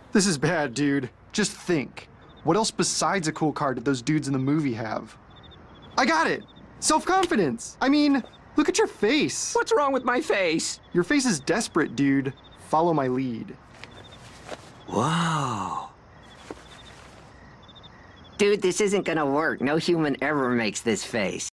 This is bad, dude. Just think. What else besides a cool car did those dudes in the movie have? I got it! Self-confidence! I mean, look at your face. What's wrong with my face? Your face is desperate, dude. Follow my lead. Whoa. Dude, this isn't gonna work. No human ever makes this face.